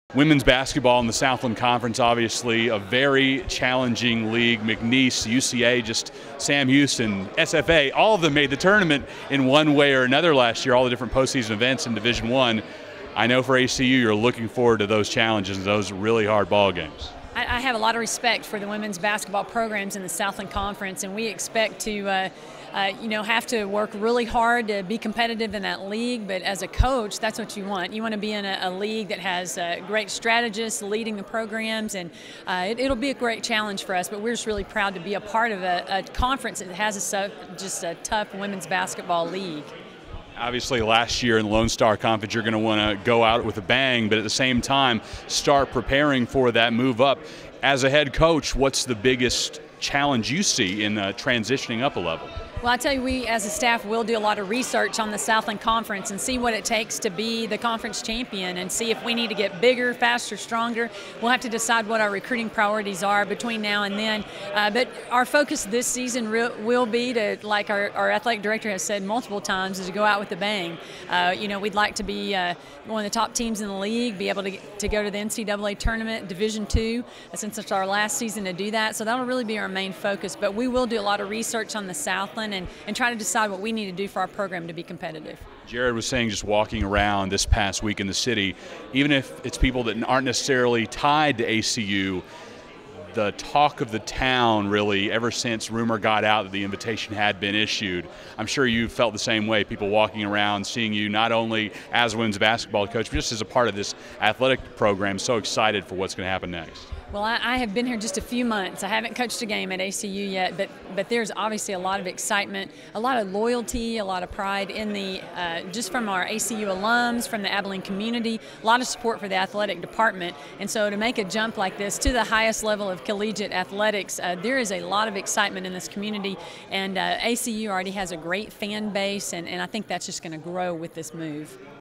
Women's basketball in the Southland Conference, obviously a very challenging league. McNeese, UCA, just Sam Houston, SFA, all of them made the tournament in one way or another last year, all the different postseason events in Division I. I know for ACU you're looking forward to those challenges and those really hard ball games. I have a lot of respect for the women's basketball programs in the Southland Conference, and we expect to have to work really hard to be competitive in that league. But as a coach, that's what you want. You want to be in a league that has great strategists leading the programs, and it'll be a great challenge for us. But we're just really proud to be a part of a conference that has just a tough women's basketball league. Obviously, last year in the Lone Star Conference, you're going to want to go out with a bang, but at the same time, start preparing for that move up. As a head coach, what's the biggest challenge you see in transitioning up a level? Well, I tell you, we as a staff will do a lot of research on the Southland Conference and see what it takes to be the conference champion and see if we need to get bigger, faster, stronger. We'll have to decide what our recruiting priorities are between now and then. But our focus this season will be to, like our athletic director has said multiple times, is to go out with a bang. We'd like to be one of the top teams in the league, be able to go to the NCAA tournament, Division II, since it's our last season to do that. So that'll really be our main focus. But we will do a lot of research on the Southland and try to decide what we need to do for our program to be competitive. Jared was saying, just walking around this past week in the city, even if it's people that aren't necessarily tied to ACU, the talk of the town really, ever since rumor got out that the invitation had been issued, I'm sure you felt the same way, people walking around, seeing you not only as a women's basketball coach, but just as a part of this athletic program, so excited for what's going to happen next. Well, I have been here just a few months. I haven't coached a game at ACU yet, but there's obviously a lot of excitement, a lot of loyalty, a lot of pride in the just from our ACU alums, from the Abilene community, a lot of support for the athletic department. And so to make a jump like this to the highest level of collegiate athletics, there is a lot of excitement in this community, and ACU already has a great fan base, and I think that's just going to grow with this move.